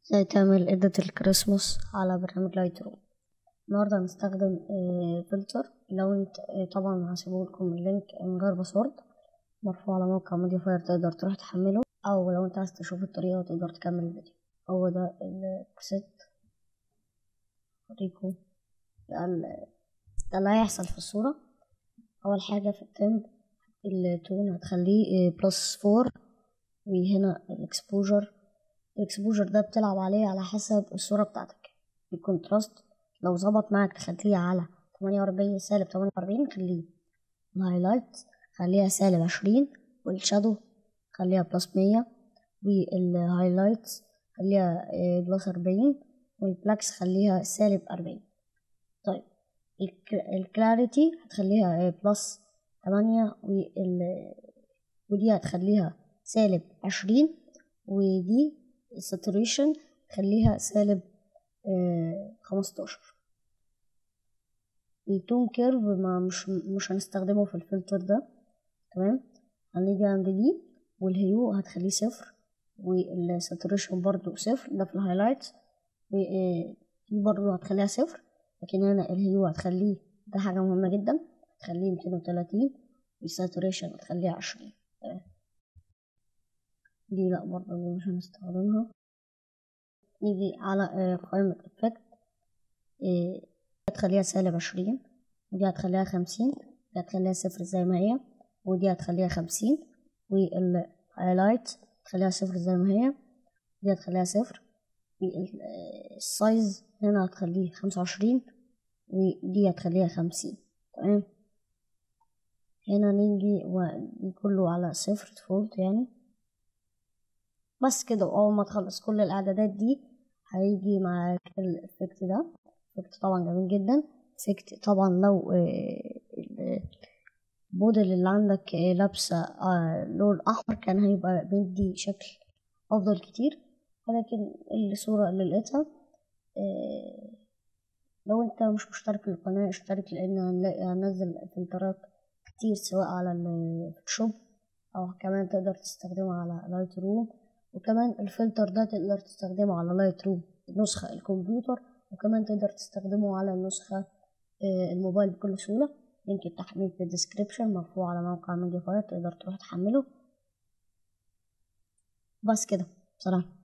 ازاي تعمل إديت الكريسماس على برنامج لايت روم. النهاردة هنستخدم فلتر. لو انت طبعا هسيبهولكم اللينك من غير باسورد، مرفوع على موقع موديفاير، تقدر تروح تحمله، او لو انت عايز تشوف الطريقة تقدر تكمل الفيديو. هو ده البريسيت. اوريكم ده اللي هيحصل في الصورة. اول حاجة في التمب التون هتخليه +4، وهنا الاكسبوجر ده بتلعب عليه على حسب الصورة بتاعتك. الكونتراست لو ظبط معاك تخليه على 48 -48 خليه. الهايلايت خليها -20، والشادو خليها +100، والهايلايت خليها +40، والبلاكس خليها -40. طيب الكلاريتي هتخليها +8، ودي هتخليها -20، ودي الساتوريشن خليها -15. التون كيرف مش هنستخدمه في الفلتر ده. تمام، هنيجي عند دي، والهيو هتخليه 0، والساتوريشن برضو 0، ده في الهايلايت، ودي برضو هتخليها 0، لكن هنا الهيو هتخليه، ده حاجة مهمة جدا، هتخليه 230، والساتوريشن هتخليها 20. دي لأ برضه دي مش هنستخدمها. نيجي على قائمة effect، هتخليها -20، ودي هتخليها 50، دي هتخليها 0 زي ما هي، ودي هتخليها 50، والهايلايت هتخليها 0 زي ما هي، دي هتخليها 0، السايز هنا هتخليه 25، ودي هتخليها 50. تمام، هنا نيجي ودي كله على 0 ديفولت يعني. بس كده، وأول ما تخلص كل الإعدادات دي هيجي معاك الإفكت ده. إفكت طبعا جميل جدا. إفكت طبعا لو الموديل اللي عندك لابسة لون أحمر كان هيبقى بيدي شكل أفضل كتير، ولكن الصورة اللي لقيتها، لو انت مش مشترك في القناة اشترك، لأن هننزل فلترات كتير سواء على الفوتوشوب، أو كمان تقدر تستخدمه على لايت روم. وكمان الفلتر ده تقدر تستخدمه على لايت روم نسخة الكمبيوتر، وكمان تقدر تستخدمه على النسخة الموبايل بكل سهولة. لينك التحميل في الديسكريبشن، مرفوع على موقع ميديافاير، تقدر تروح تحمله. بس كده، سلام.